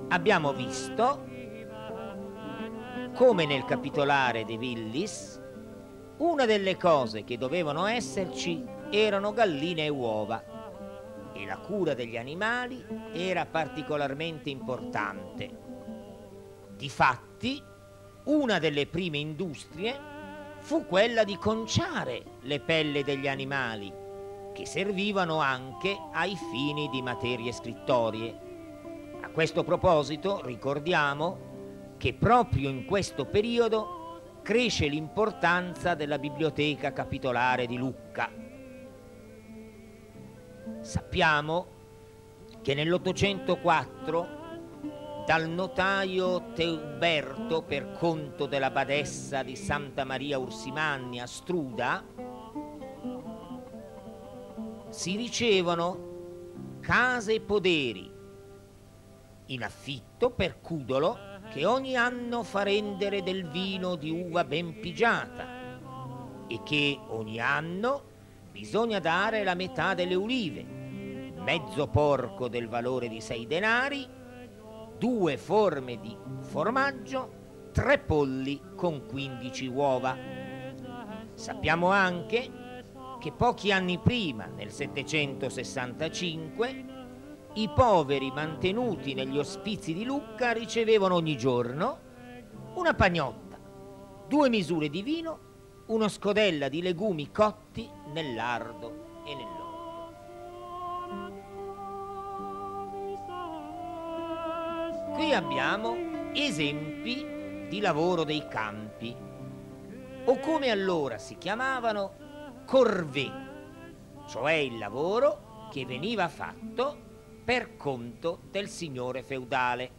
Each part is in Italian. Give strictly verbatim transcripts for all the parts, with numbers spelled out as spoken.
abbiamo visto come nel capitolare De Villis una delle cose che dovevano esserci erano galline e uova, e la cura degli animali era particolarmente importante. Difatti, una delle prime industrie fu quella di conciare le pelli degli animali, che servivano anche ai fini di materie scrittorie. A questo proposito ricordiamo che proprio in questo periodo cresce l'importanza della biblioteca capitolare di Lucca. Sappiamo che nell'ottocentoquattro dal notaio Teuberto, per conto della badessa di Santa Maria Ursimanni a Struda, si ricevono case e poderi in affitto per Cudolo, che ogni anno fa rendere del vino di uva ben pigiata e che ogni anno bisogna dare la metà delle ulive, mezzo porco del valore di sei denari, due forme di formaggio, tre polli con quindici uova. Sappiamo anche che pochi anni prima, nel settecentosessantacinque, i poveri mantenuti negli ospizi di Lucca ricevevano ogni giorno una pagnotta, due misure di vino, uno scodella di legumi cotti nel lardo e nell'olio. Qui abbiamo esempi di lavoro dei campi, o come allora si chiamavano, corvée, cioè il lavoro che veniva fatto per conto del signore feudale.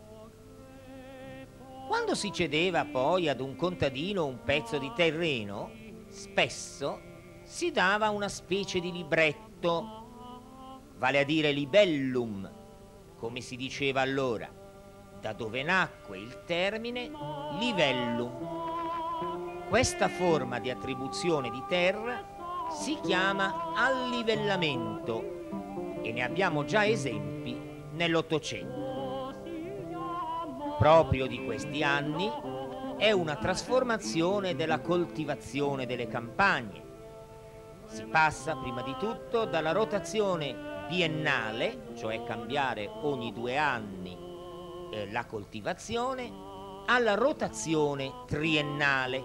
Quando si cedeva poi ad un contadino un pezzo di terreno, spesso si dava una specie di libretto, vale a dire libellum, come si diceva allora, da dove nacque il termine livellum. Questa forma di attribuzione di terra si chiama allivellamento e ne abbiamo già esempi nell'Ottocento. Proprio di questi anni è una trasformazione della coltivazione delle campagne. Si passa prima di tutto dalla rotazione biennale, cioè cambiare ogni due anni eh, la coltivazione, alla rotazione triennale,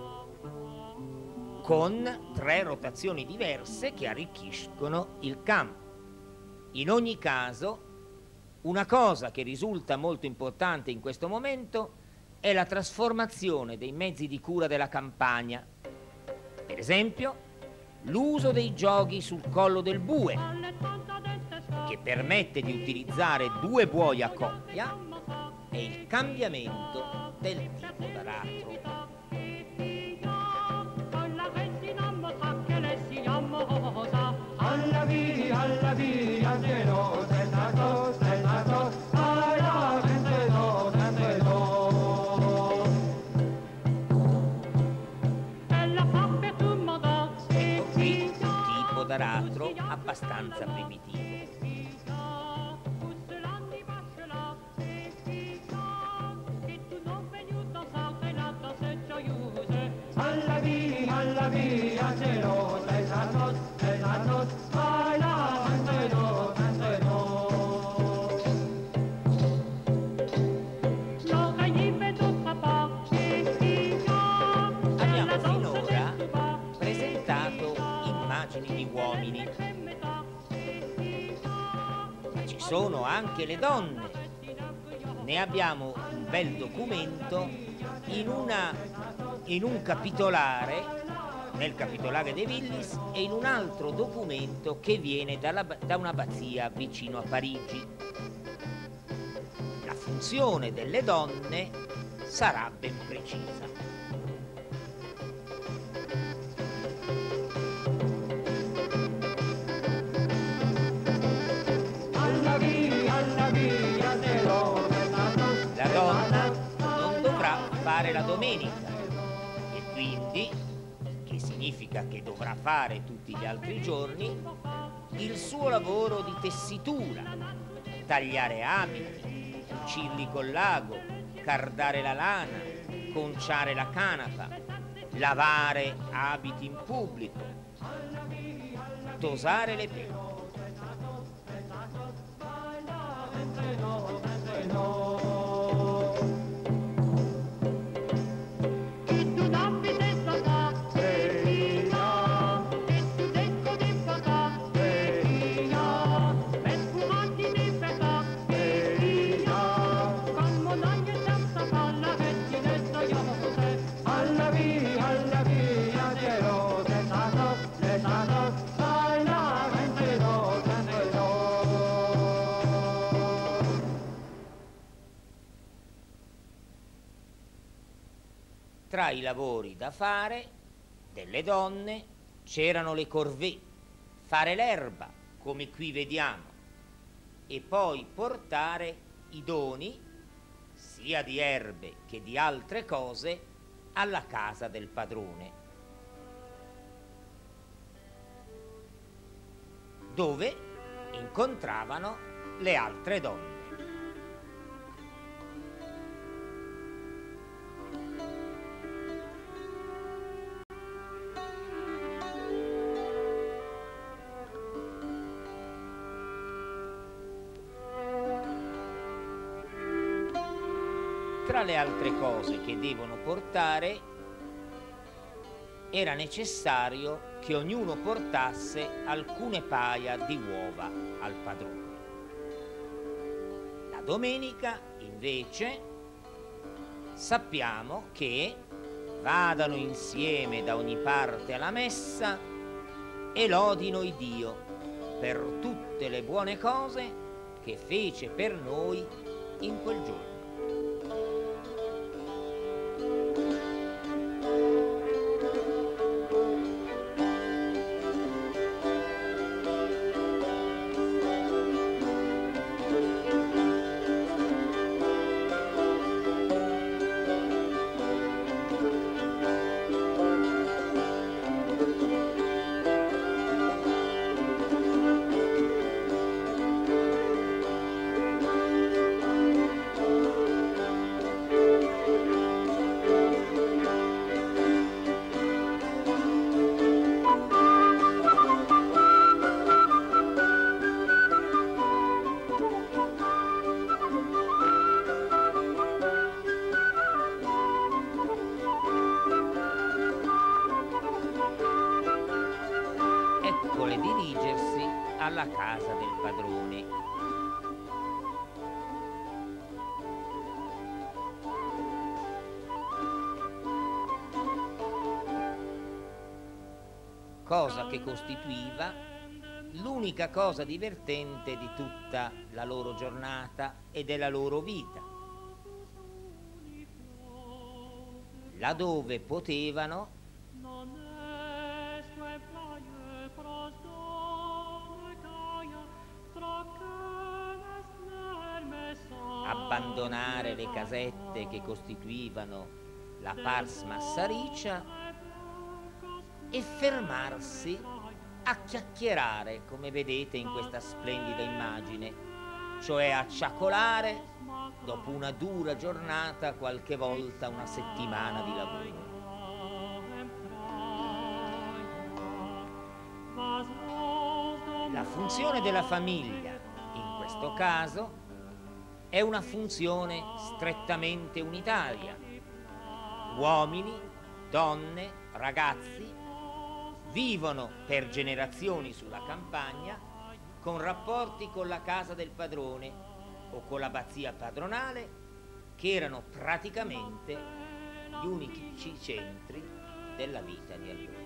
con tre rotazioni diverse che arricchiscono il campo. In ogni caso, una cosa che risulta molto importante in questo momento è la trasformazione dei mezzi di cura della campagna. Per esempio, l'uso dei gioghi sul collo del bue, che permette di utilizzare due buoi a coppia, e il cambiamento del tipo d'aratro. Alla via, alla via, zero, trenta dos, trenta dos, alla trentadue, trentadue. Ecco qui un tipo d'aratro abbastanza primitivo. Alla via, alla via, zero, trenta dos, trenta dos, alla trentadue, trentadue. Abbiamo finora presentato immagini di uomini, ma ci sono anche le donne. Ne abbiamo un bel documento in, una, in un capitolare, nel capitolare De Villis, e in un altro documento che viene dalla, da un'abbazia vicino a Parigi. La funzione delle donne sarà ben precisa. Alla via, alla via, zero, trenta dos. La donna non dovrà fare la domenica e quindi, che significa che dovrà fare tutti gli altri giorni, il suo lavoro di tessitura, tagliare abiti, cucirli col lago, cardare la lana, conciare la canapa, lavare abiti in pubblico, tosare le penne. Tra i lavori da fare delle donne c'erano le corvée, fare l'erba, come qui vediamo, e poi portare i doni, sia di erbe che di altre cose, alla casa del padrone, dove incontravano le altre donne. Tra le altre cose che devono portare, era necessario che ognuno portasse alcune paia di uova al padrone. La domenica, invece, sappiamo che vadano insieme da ogni parte alla messa e lodino il Dio per tutte le buone cose che fece per noi in quel giorno. Eccole dirigersi alla casa del padrone. Cosa che costituiva l'unica cosa divertente di tutta la loro giornata e della loro vita, laddove potevano abbandonare le casette che costituivano la Pars Massaricia e fermarsi a chiacchierare, come vedete in questa splendida immagine, cioè a ciacolare dopo una dura giornata, qualche volta una settimana di lavoro. La funzione della famiglia, in questo caso, è una funzione strettamente unitaria. Uomini, donne, ragazzi vivono per generazioni sulla campagna con rapporti con la casa del padrone o con l'abbazia padronale, che erano praticamente gli unici centri della vita di allora.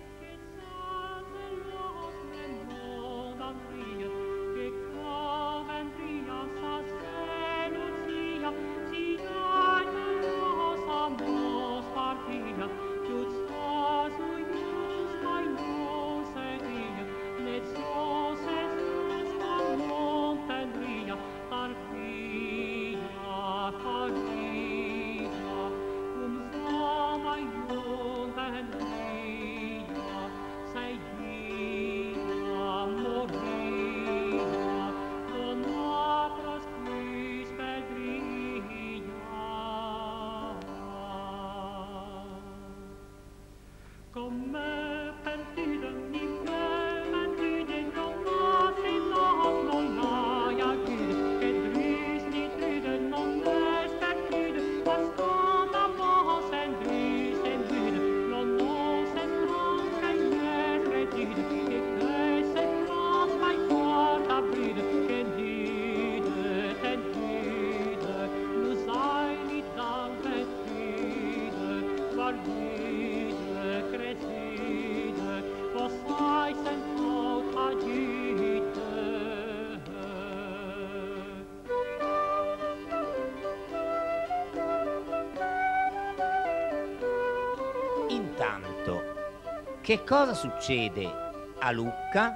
Intanto, che cosa succede a Lucca?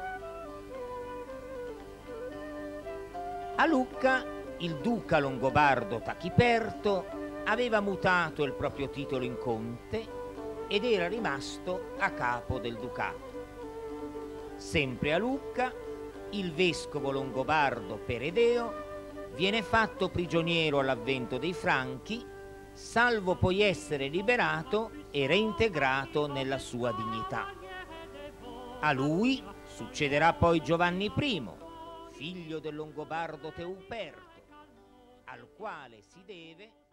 A Lucca il duca longobardo Tachiperto aveva mutato il proprio titolo in conte ed era rimasto a capo del ducato. Sempre a Lucca il vescovo longobardo Peredeo viene fatto prigioniero all'avvento dei Franchi, salvo poi essere liberato e reintegrato nella sua dignità. A lui succederà poi Giovanni primo, figlio del longobardo Teuperto, al quale si deve